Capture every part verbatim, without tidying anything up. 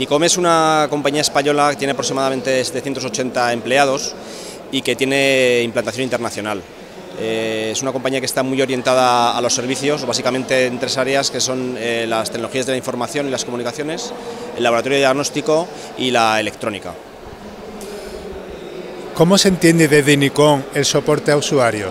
Inicom es una compañía española que tiene aproximadamente setecientos ochenta empleados y que tiene implantación internacional. Eh, es una compañía que está muy orientada a los servicios, básicamente en tres áreas que son eh, las tecnologías de la información y las comunicaciones, el laboratorio de diagnóstico y la electrónica. ¿Cómo se entiende desde Inicom el soporte a usuarios?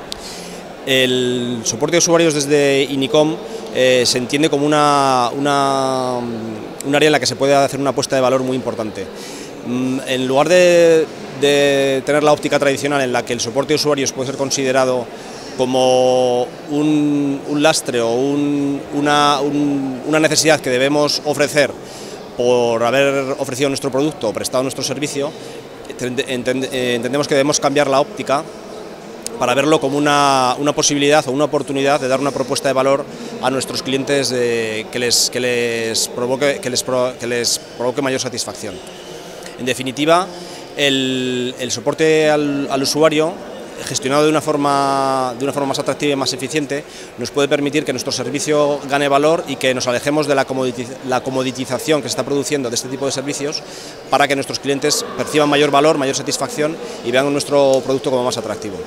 El soporte a usuarios desde Inicom eh, se entiende como una, una, un área en la que se puede hacer una apuesta de valor muy importante. En lugar de, de tener la óptica tradicional en la que el soporte a usuarios puede ser considerado como un, un lastre o un, una, un, una necesidad que debemos ofrecer por haber ofrecido nuestro producto o prestado nuestro servicio, entendemos que debemos cambiar la óptica para verlo como una, una posibilidad o una oportunidad de dar una propuesta de valor a nuestros clientes de, que, les, que, les provoque, que, les pro, que les provoque mayor satisfacción. En definitiva, el, el soporte al, al usuario, gestionado de una, forma, de una forma más atractiva y más eficiente, nos puede permitir que nuestro servicio gane valor y que nos alejemos de la, comoditiz la comoditización que se está produciendo de este tipo de servicios para que nuestros clientes perciban mayor valor, mayor satisfacción y vean nuestro producto como más atractivo.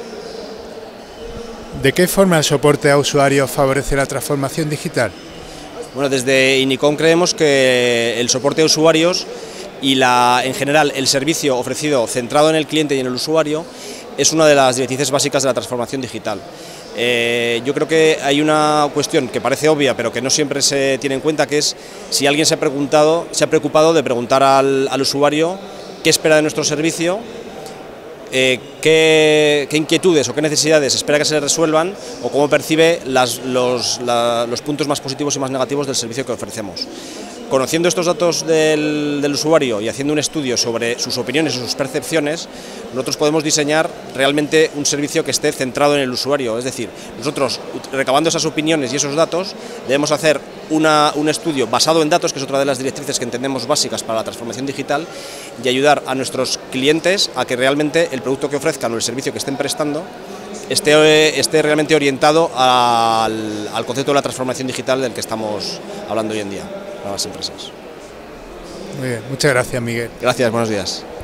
¿De qué forma el soporte a usuarios favorece la transformación digital? Bueno, desde Inicom creemos que el soporte a usuarios y la, en general el servicio ofrecido centrado en el cliente y en el usuario es una de las directrices básicas de la transformación digital. Eh, yo creo que hay una cuestión que parece obvia pero que no siempre se tiene en cuenta, que es si alguien se ha, preguntado, se ha preocupado de preguntar al, al usuario qué espera de nuestro servicio, Eh, qué, qué inquietudes o qué necesidades espera que se le resuelvan o cómo percibe las, los, la, los puntos más positivos y más negativos del servicio que ofrecemos. Conociendo estos datos del, del usuario y haciendo un estudio sobre sus opiniones y sus percepciones, nosotros podemos diseñar realmente un servicio que esté centrado en el usuario. Es decir, nosotros, recabando esas opiniones y esos datos, debemos hacer una, un estudio basado en datos, que es otra de las directrices que entendemos básicas para la transformación digital, y ayudar a nuestros clientes a que realmente el producto que ofrezcan o el servicio que estén prestando esté, esté realmente orientado al, al concepto de la transformación digital del que estamos hablando hoy en día para las empresas. Muy bien, muchas gracias, Miguel. Gracias, buenos días.